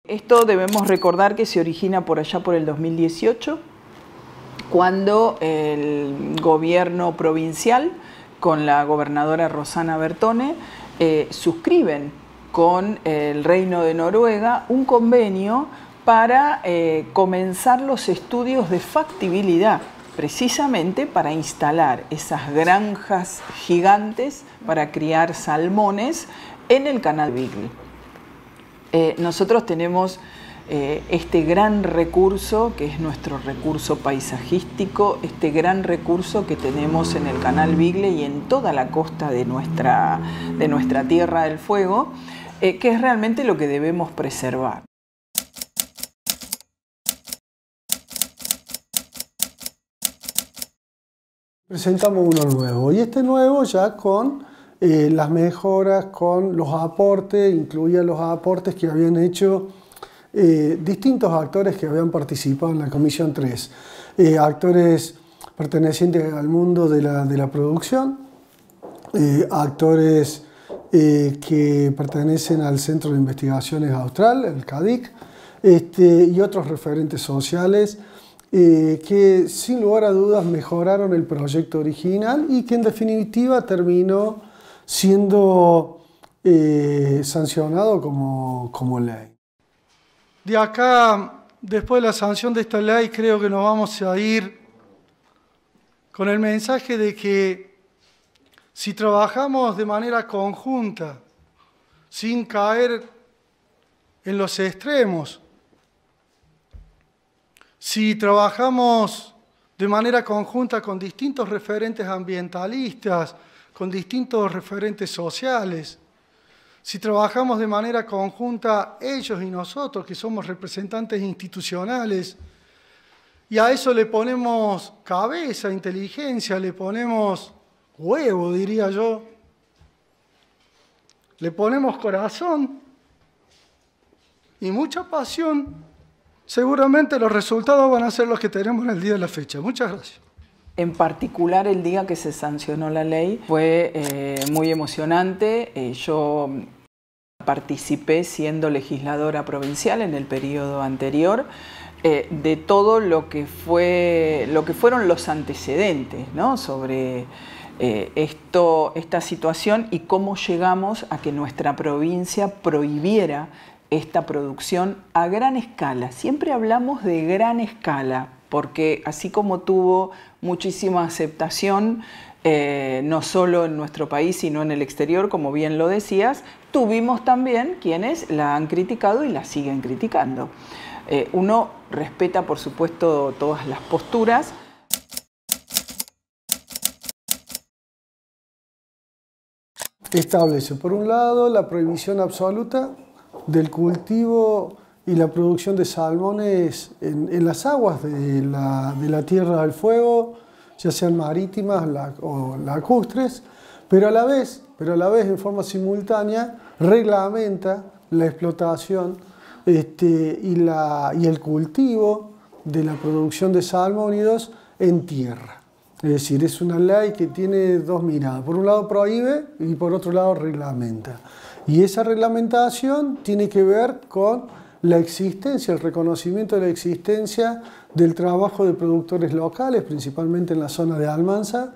Esto debemos recordar que se origina por allá por el 2018, cuando el gobierno provincial, con la gobernadora Rosana Bertone, suscriben con el Reino de Noruega un convenio para comenzar los estudios de factibilidad, precisamente para instalar esas granjas gigantes para criar salmones en el canal Beagle. Nosotros tenemos este gran recurso, que es nuestro recurso paisajístico, este gran recurso que tenemos en el canal Beagle y en toda la costa de nuestra Tierra del Fuego, que es realmente lo que debemos preservar. Presentamos uno nuevo, y este nuevo ya con las mejoras, con los aportes, incluía los aportes que habían hecho distintos actores que habían participado en la Comisión 3, actores pertenecientes al mundo de la producción, actores que pertenecen al Centro de Investigaciones Austral, el CADIC, y otros referentes sociales que sin lugar a dudas mejoraron el proyecto original y que en definitiva terminó siendo sancionado como ley. De acá, después de la sanción de esta ley, creo que nos vamos a ir con el mensaje de que si trabajamos de manera conjunta, sin caer en los extremos, si trabajamos de manera conjunta con distintos referentes ambientalistas, con distintos referentes sociales, si trabajamos de manera conjunta ellos y nosotros, que somos representantes institucionales, y a eso le ponemos cabeza, inteligencia, le ponemos huevo, diría yo, le ponemos corazón y mucha pasión, seguramente los resultados van a ser los que tenemos en el día de la fecha. Muchas gracias. En particular, el día que se sancionó la ley fue muy emocionante. Yo participé siendo legisladora provincial en el periodo anterior de todo lo que fueron los antecedentes, ¿no?, sobre esta situación y cómo llegamos a que nuestra provincia prohibiera esta producción a gran escala. Siempre hablamos de gran escala, porque así como tuvo muchísima aceptación, no solo en nuestro país, sino en el exterior, como bien lo decías, tuvimos también quienes la han criticado y la siguen criticando. Uno respeta, por supuesto, todas las posturas. Establece, por un lado, la prohibición absoluta del cultivo y la producción de salmones en las aguas de la Tierra del Fuego, ya sean marítimas o lacustres, pero a la vez en forma simultánea reglamenta la explotación y el cultivo de la producción de salmónidos en tierra. Es decir, es una ley que tiene dos miradas. Por un lado prohíbe y por otro lado reglamenta. Y esa reglamentación tiene que ver con la existencia, el reconocimiento de la existencia del trabajo de productores locales, principalmente en la zona de Almansa,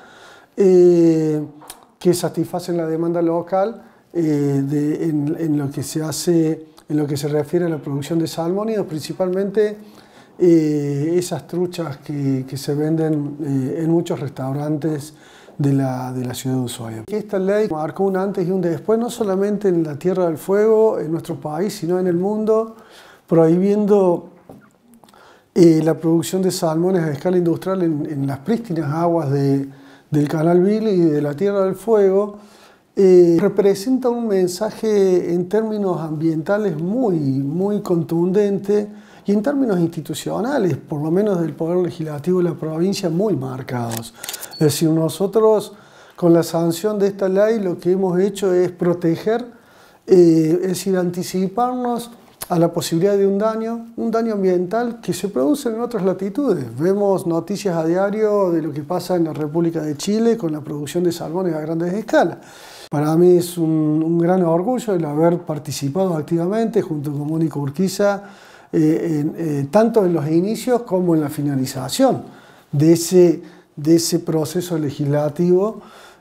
que satisfacen la demanda local en lo que se refiere a la producción de salmónidos, principalmente esas truchas que se venden en muchos restaurantes de la ciudad de Ushuaia. Esta ley marcó un antes y un después, no solamente en la Tierra del Fuego, en nuestro país, sino en el mundo, prohibiendo la producción de salmones a escala industrial en las prístinas aguas del canal Beagle y de la Tierra del Fuego. Representa un mensaje en términos ambientales muy contundente y en términos institucionales, por lo menos del Poder Legislativo de la provincia, muy marcados. Es decir, nosotros con la sanción de esta ley lo que hemos hecho es proteger, es decir, anticiparnos a la posibilidad de un daño ambiental que se produce en otras latitudes. Vemos noticias a diario de lo que pasa en la República de Chile con la producción de salmones a grandes escalas. Para mí es un gran orgullo el haber participado activamente junto con Mónica Urquiza, tanto en los inicios como en la finalización de ese proceso legislativo,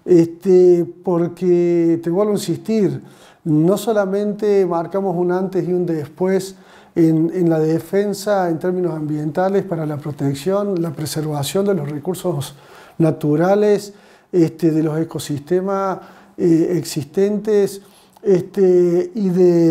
porque, te vuelvo a insistir, no solamente marcamos un antes y un después en la defensa en términos ambientales para la protección, la preservación de los recursos naturales, de los ecosistemas existentes y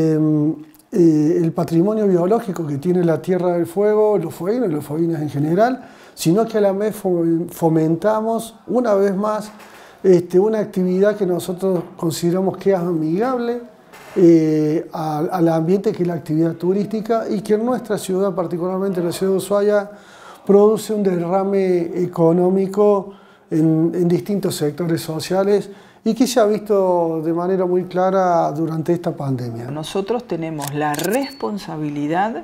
el patrimonio biológico que tiene la Tierra del Fuego, los fueguinos y los fueguinas en general, sino que a la vez fomentamos una vez más una actividad que nosotros consideramos que es amigable al ambiente, que es la actividad turística, y que en nuestra ciudad, particularmente en la ciudad de Ushuaia, produce un derrame económico en distintos sectores sociales y que se ha visto de manera muy clara durante esta pandemia. Nosotros tenemos la responsabilidad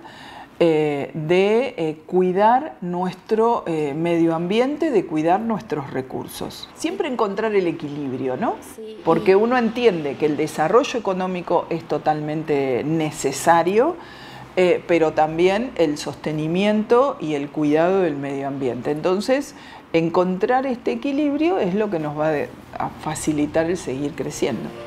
de cuidar nuestro medio ambiente, de cuidar nuestros recursos. Siempre encontrar el equilibrio, ¿no? Sí. Porque uno entiende que el desarrollo económico es totalmente necesario, pero también el sostenimiento y el cuidado del medio ambiente. Entonces, encontrar este equilibrio es lo que nos va a facilitar el seguir creciendo.